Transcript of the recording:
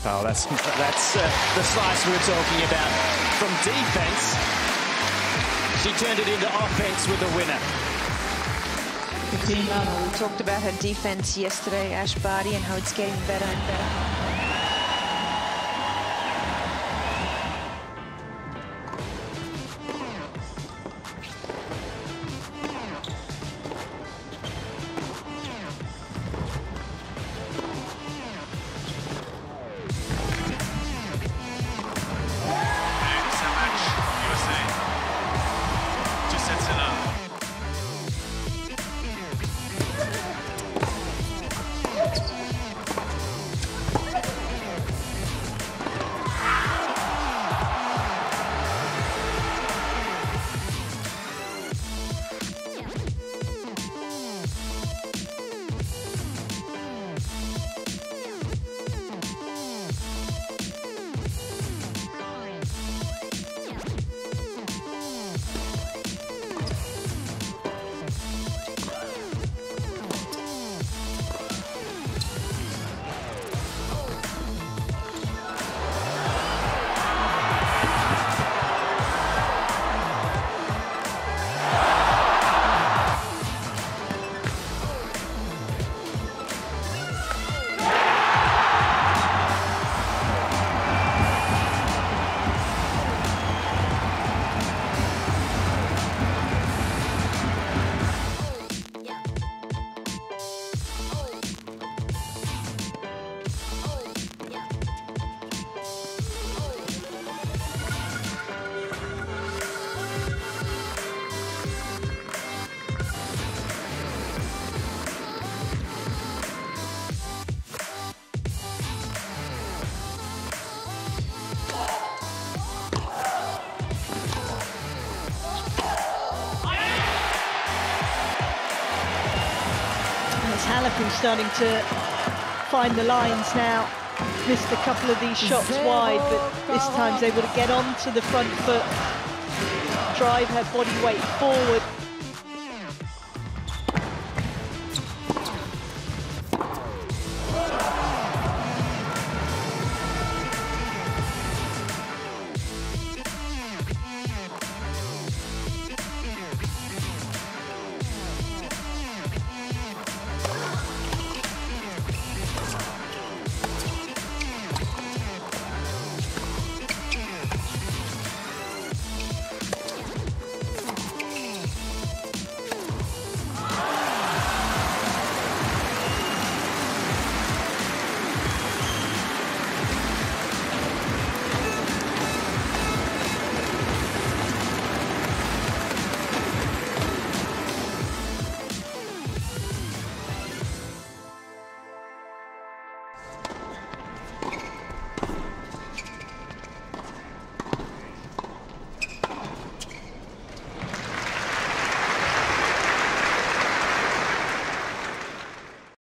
Oh, that's the slice we were talking about. From defence, she turned it into offence with the winner. We talked about her defence yesterday, Ash Barty, and how it's getting better and better. Hallepin starting to find the lines now. Missed a couple of these shots wide, but this time's able to get onto the front foot, drive her body weight forward.